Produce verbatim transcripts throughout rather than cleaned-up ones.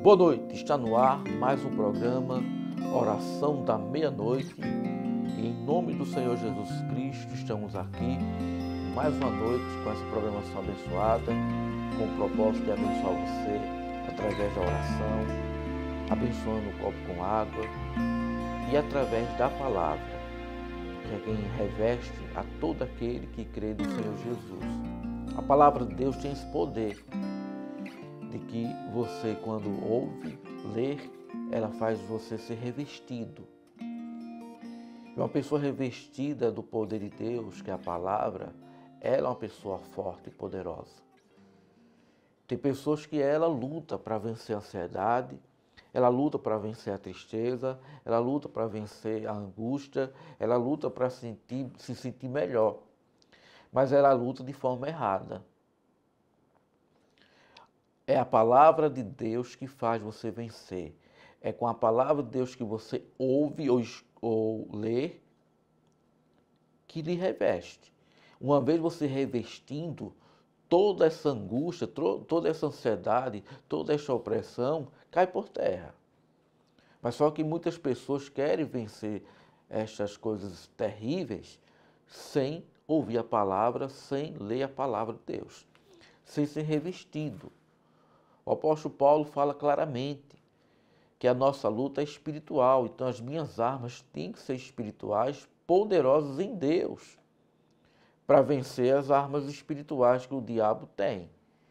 Boa noite, está no ar mais um programa Oração da Meia-Noite. E em nome do Senhor Jesus Cristo estamos aqui mais uma noite com essa programação abençoada, com o propósito de abençoar você através da oração, abençoando o copo com água e através da palavra, que é quem reveste a todo aquele que crê no Senhor Jesus. A palavra de Deus tem esse poder de que você, quando ouve, ler, ela faz você ser revestido. E uma pessoa revestida do poder de Deus, que é a palavra, ela é uma pessoa forte e poderosa. Tem pessoas que ela luta para vencer a ansiedade, ela luta para vencer a tristeza, ela luta para vencer a angústia, ela luta para sentir, se sentir melhor. Mas ela luta de forma errada. É a palavra de Deus que faz você vencer. É com a palavra de Deus que você ouve ou, ou lê que lhe reveste. Uma vez você revestindo, toda essa angústia, toda essa ansiedade, toda essa opressão cai por terra. Mas só que muitas pessoas querem vencer estas coisas terríveis sem ouvir a palavra, sem ler a palavra de Deus, sem ser revestido. O apóstolo Paulo fala claramente que a nossa luta é espiritual, então as minhas armas têm que ser espirituais, poderosas em Deus, para vencer as armas espirituais que o diabo tem.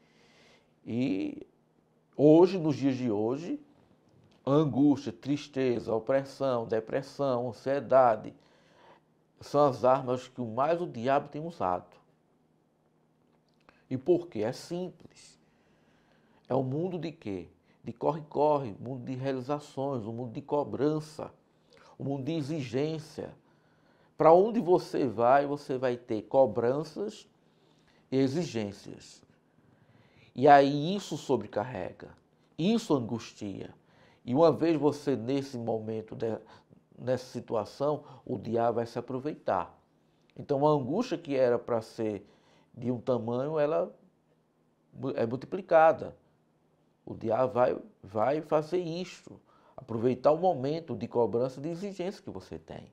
E hoje, nos dias de hoje, angústia, tristeza, opressão, depressão, ansiedade, são as armas que mais o diabo tem usado. E por quê? É simples. É um mundo de quê? De corre-corre, um mundo de realizações, um mundo de cobrança, um mundo de exigência. Para onde você vai, você vai ter cobranças e exigências. E aí isso sobrecarrega, isso angustia. E uma vez você nesse momento, nessa situação, o diabo vai se aproveitar. Então a angústia que era para ser de um tamanho, ela é multiplicada. O diabo vai, vai fazer isto, aproveitar o momento de cobrança e de exigência que você tem.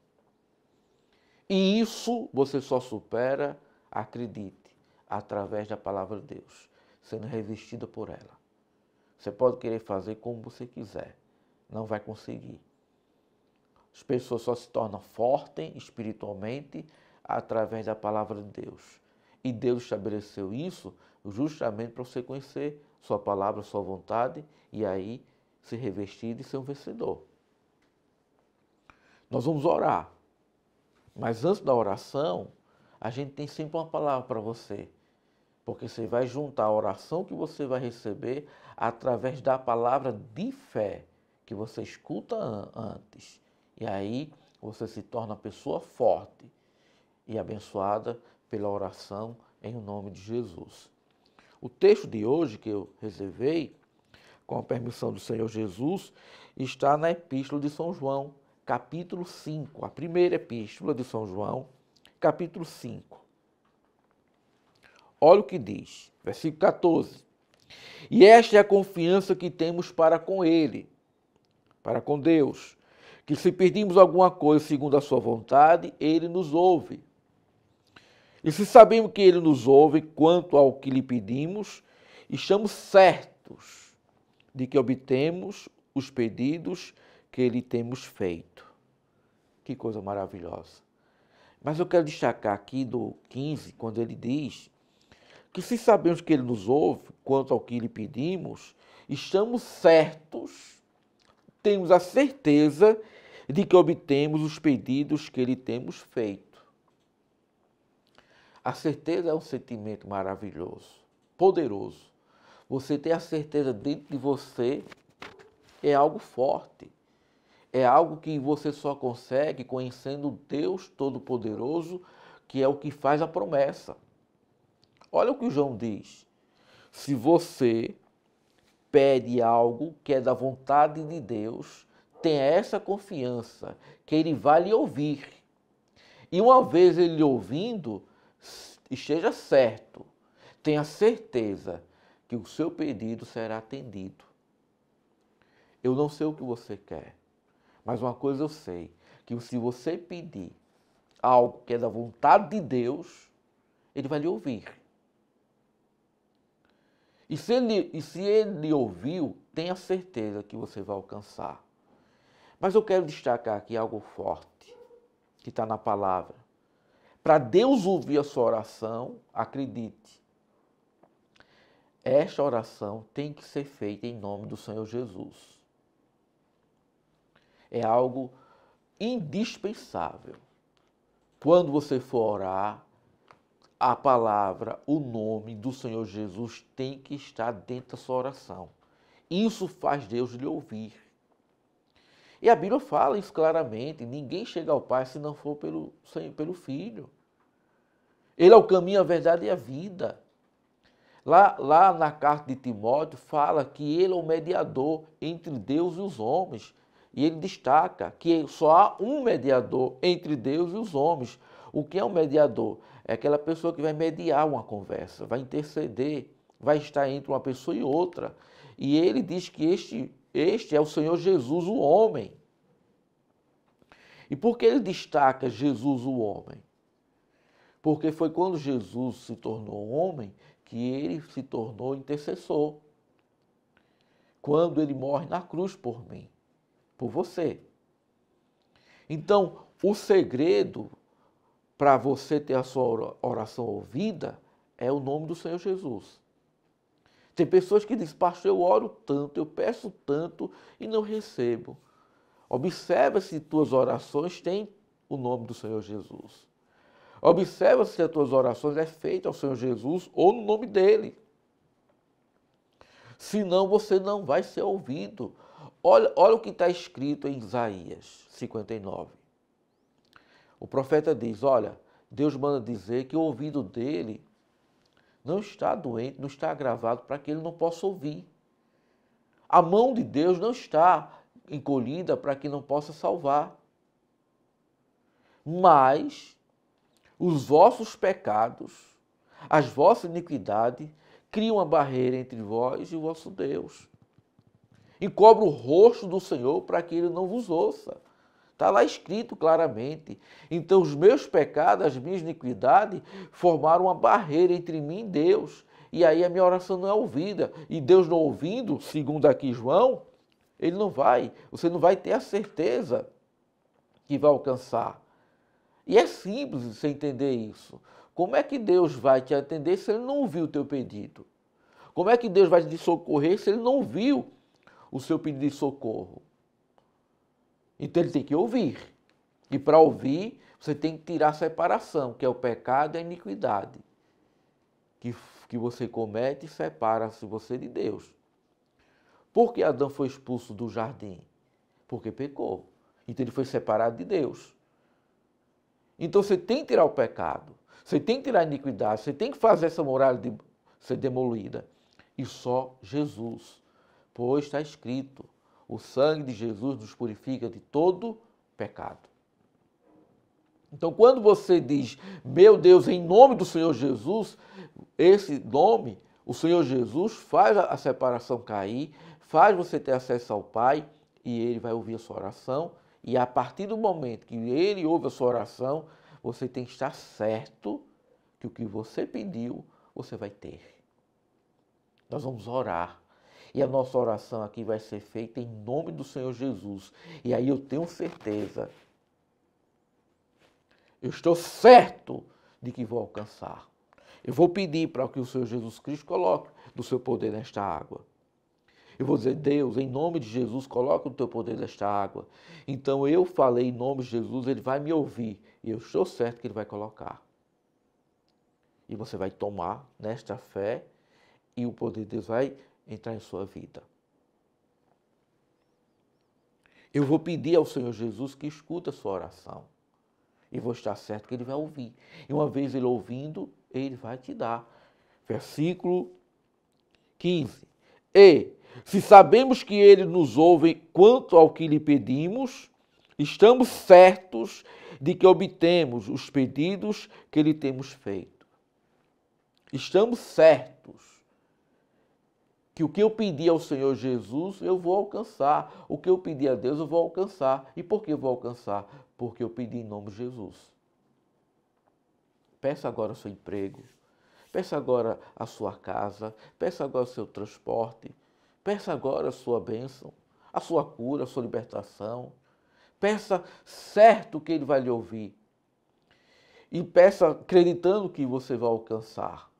E isso você só supera, acredite, através da palavra de Deus, sendo revestida por ela. Você pode querer fazer como você quiser, não vai conseguir. As pessoas só se tornam fortes espiritualmente através da palavra de Deus. E Deus estabeleceu isso justamente para você conhecer sua palavra, sua vontade, e aí ser revestido e ser um vencedor. Nós vamos orar. Mas antes da oração, a gente tem sempre uma palavra para você. Porque você vai juntar a oração que você vai receber através da palavra de fé que você escuta antes. E aí você se torna uma pessoa forte e abençoada pela oração em nome de Jesus. O texto de hoje que eu reservei, com a permissão do Senhor Jesus, está na Epístola de São João, capítulo cinco, a primeira Epístola de São João, capítulo cinco. Olha o que diz, versículo catorze. E esta é a confiança que temos para com Ele, para com Deus, que se pedimos alguma coisa segundo a sua vontade, Ele nos ouve. E se sabemos que Ele nos ouve quanto ao que lhe pedimos, estamos certos de que obtemos os pedidos que lhe temos feito. Que coisa maravilhosa. Mas eu quero destacar aqui do quinze, quando ele diz que se sabemos que Ele nos ouve quanto ao que lhe pedimos, estamos certos, temos a certeza de que obtemos os pedidos que lhe temos feito. A certeza é um sentimento maravilhoso, poderoso. Você ter a certeza dentro de você é algo forte. É algo que você só consegue conhecendo Deus Todo-Poderoso, que é o que faz a promessa. Olha o que o João diz. Se você pede algo que é da vontade de Deus, tenha essa confiança que Ele vai lhe ouvir. E uma vez Ele lhe ouvindo, esteja certo, tenha certeza que o seu pedido será atendido. Eu não sei o que você quer, mas uma coisa eu sei, que se você pedir algo que é da vontade de Deus, Ele vai lhe ouvir. E se ele, e se ele lhe ouviu, tenha certeza que você vai alcançar. Mas eu quero destacar aqui algo forte, que está na palavra. Para Deus ouvir a sua oração, acredite, esta oração tem que ser feita em nome do Senhor Jesus. É algo indispensável. Quando você for orar, a palavra, o nome do Senhor Jesus tem que estar dentro da sua oração. Isso faz Deus lhe ouvir. E a Bíblia fala isso claramente, ninguém chega ao Pai se não for pelo, pelo Filho. Ele é o caminho, a verdade e a vida. Lá, lá na carta de Timóteo fala que ele é o mediador entre Deus e os homens. E ele destaca que só há um mediador entre Deus e os homens. O que é um mediador? É aquela pessoa que vai mediar uma conversa, vai interceder, vai estar entre uma pessoa e outra. E ele diz que este, este é o Senhor Jesus, o homem. E por que ele destaca Jesus, o homem? Porque foi quando Jesus se tornou homem que ele se tornou intercessor. Quando ele morre na cruz por mim, por você. Então, o segredo para você ter a sua oração ouvida é o nome do Senhor Jesus. Tem pessoas que dizem, pastor, eu oro tanto, eu peço tanto e não recebo. Observa se tuas orações têm o nome do Senhor Jesus. Observa se as tuas orações é feita ao Senhor Jesus ou no nome dele. Senão você não vai ser ouvido. Olha, olha o que está escrito em Isaías cinquenta e nove. O profeta diz, olha, Deus manda dizer que o ouvido dele não está doente, não está agravado para que ele não possa ouvir. A mão de Deus não está encolhida para que não possa salvar. Mas os vossos pecados, as vossas iniquidades, criam uma barreira entre vós e o vosso Deus. E cobre o rosto do Senhor para que ele não vos ouça. Está lá escrito claramente. Então os meus pecados, as minhas iniquidades, formaram uma barreira entre mim e Deus. E aí a minha oração não é ouvida. E Deus não ouvindo, segundo aqui João, ele não vai, você não vai ter a certeza que vai alcançar. E é simples você entender isso. Como é que Deus vai te atender se ele não ouviu o teu pedido? Como é que Deus vai te socorrer se ele não ouviu o seu pedido de socorro? Então ele tem que ouvir. E para ouvir, você tem que tirar a separação, que é o pecado e a iniquidade. Que, que você comete e separa-se você de Deus. Por que Adão foi expulso do jardim? Porque pecou. Então ele foi separado de Deus. Então você tem que tirar o pecado. Você tem que tirar a iniquidade. Você tem que fazer essa moral de ser demolida. E só Jesus. Pois está escrito, o sangue de Jesus nos purifica de todo pecado. Então, quando você diz, meu Deus, em nome do Senhor Jesus, esse nome, o Senhor Jesus, faz a separação cair, faz você ter acesso ao Pai, e Ele vai ouvir a sua oração, e a partir do momento que Ele ouve a sua oração, você tem que estar certo que o que você pediu, você vai ter. Nós vamos orar. E a nossa oração aqui vai ser feita em nome do Senhor Jesus. E aí eu tenho certeza, eu estou certo de que vou alcançar. Eu vou pedir para que o Senhor Jesus Cristo coloque do seu poder nesta água. Eu vou dizer, Deus, em nome de Jesus, coloca o teu poder nesta água. Então eu falei em nome de Jesus, ele vai me ouvir. E eu estou certo que ele vai colocar. E você vai tomar nesta fé e o poder de Deus vai entrar em sua vida. Eu vou pedir ao Senhor Jesus que escuta a sua oração. E vou estar certo que ele vai ouvir. E uma vez ele ouvindo, ele vai te dar. Versículo quinze. E, se sabemos que ele nos ouve quanto ao que lhe pedimos, estamos certos de que obtemos os pedidos que lhe temos feito. Estamos certos que o que eu pedi ao Senhor Jesus, eu vou alcançar. O que eu pedi a Deus, eu vou alcançar. E por que eu vou alcançar? Porque eu pedi em nome de Jesus. Peça agora o seu emprego. Peça agora a sua casa. Peça agora o seu transporte. Peça agora a sua bênção, a sua cura, a sua libertação. Peça certo que Ele vai lhe ouvir. E peça acreditando que você vai alcançar.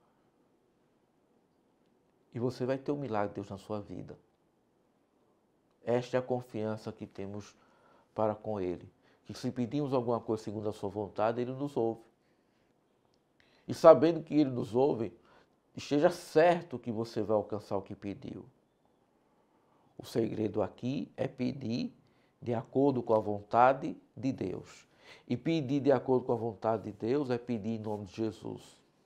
E você vai ter um milagre de Deus na sua vida. Esta é a confiança que temos para com Ele. Que se pedimos alguma coisa segundo a sua vontade, Ele nos ouve. E sabendo que Ele nos ouve, esteja certo que você vai alcançar o que pediu. O segredo aqui é pedir de acordo com a vontade de Deus. E pedir de acordo com a vontade de Deus é pedir em nome de Jesus.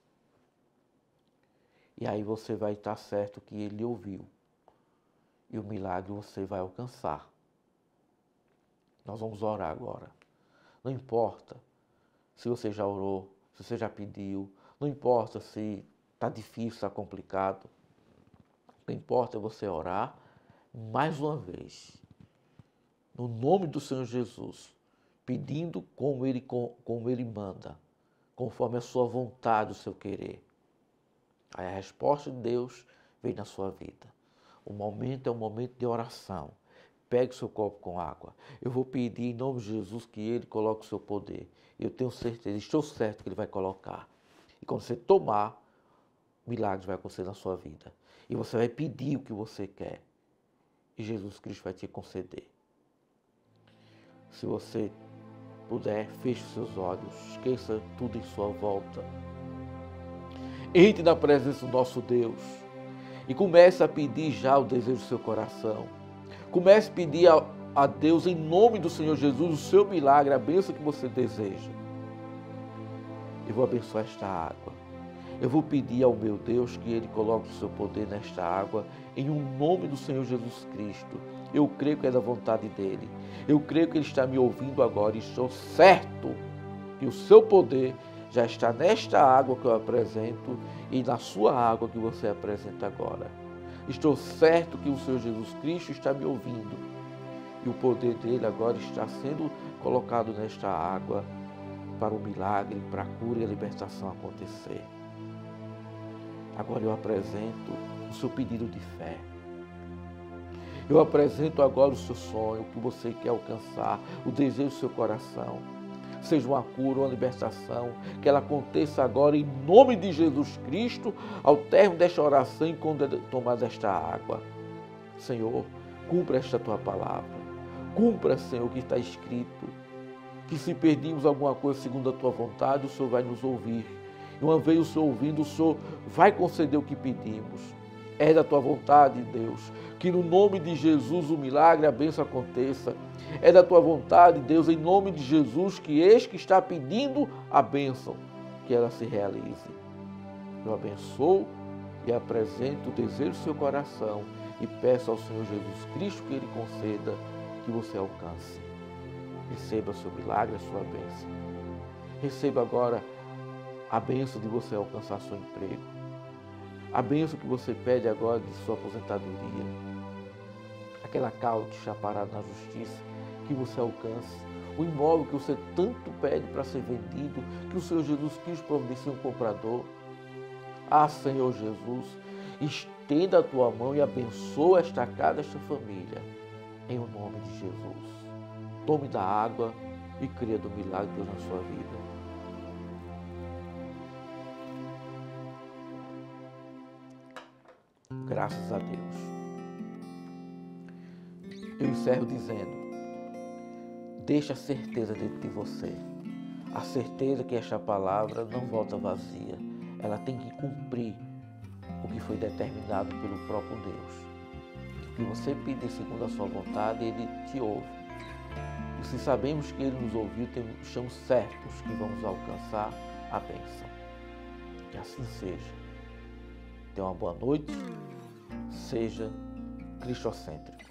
E aí você vai estar certo que Ele ouviu. E o milagre você vai alcançar. Nós vamos orar agora. Não importa se você já orou, se você já pediu. Não importa se está difícil, está complicado. O que importa é você orar mais uma vez. No nome do Senhor Jesus. Pedindo como Ele, como Ele manda. Conforme a sua vontade, o seu querer. Aí a resposta de Deus vem na sua vida. O momento é um momento de oração. Pegue o seu copo com água. Eu vou pedir em nome de Jesus que Ele coloque o seu poder. Eu tenho certeza, estou certo que Ele vai colocar. E quando você tomar, milagres vai acontecer na sua vida. E você vai pedir o que você quer. E Jesus Cristo vai te conceder. Se você puder, feche os seus olhos. Esqueça tudo em sua volta. Entre na presença do nosso Deus e comece a pedir já o desejo do seu coração. Comece a pedir a, a Deus, em nome do Senhor Jesus, o seu milagre, a bênção que você deseja. Eu vou abençoar esta água. Eu vou pedir ao meu Deus que Ele coloque o seu poder nesta água, em um nome do Senhor Jesus Cristo. Eu creio que é da vontade dEle. Eu creio que Ele está me ouvindo agora e estou certo que o seu poder já está nesta água que eu apresento e na sua água que você apresenta agora. Estou certo que o Senhor Jesus Cristo está me ouvindo e o poder dele agora está sendo colocado nesta água para o milagre, para a cura e a libertação acontecer. Agora eu apresento o seu pedido de fé. Eu apresento agora o seu sonho, o que você quer alcançar, o desejo do seu coração. Seja uma cura, uma libertação, que ela aconteça agora em nome de Jesus Cristo, ao término desta oração e quando tomar desta água. Senhor, cumpra esta tua palavra. Cumpra, Senhor, o que está escrito. Que se perdimos alguma coisa segundo a tua vontade, o Senhor vai nos ouvir. E uma vez o Senhor ouvindo, o Senhor vai conceder o que pedimos. É da tua vontade, Deus, que no nome de Jesus o milagre, a bênção aconteça. É da tua vontade, Deus, em nome de Jesus, que este que está pedindo a bênção, que ela se realize. Eu abençoo e apresento o desejo do seu coração e peço ao Senhor Jesus Cristo que Ele conceda que você alcance. Receba o seu milagre, a sua bênção. Receba agora a bênção de você alcançar seu emprego. A bênção que você pede agora de sua aposentadoria. Aquela causa que está parada na justiça, que você alcance. O imóvel que você tanto pede para ser vendido, que o Senhor Jesus Cristo providencie um comprador. Ah, Senhor Jesus, estenda a tua mão e abençoa esta casa, esta família. Em o nome de Jesus. Tome da água e cria do milagre de Deus na sua vida. Graças a Deus. Eu encerro dizendo, deixe a certeza dentro de você. A certeza que esta palavra não volta vazia. Ela tem que cumprir o que foi determinado pelo próprio Deus. O que você pedir segundo a sua vontade, Ele te ouve. E se sabemos que Ele nos ouviu, estamos certos que vamos alcançar a bênção. Que assim seja. Tenha uma boa noite. Seja cristocêntrico.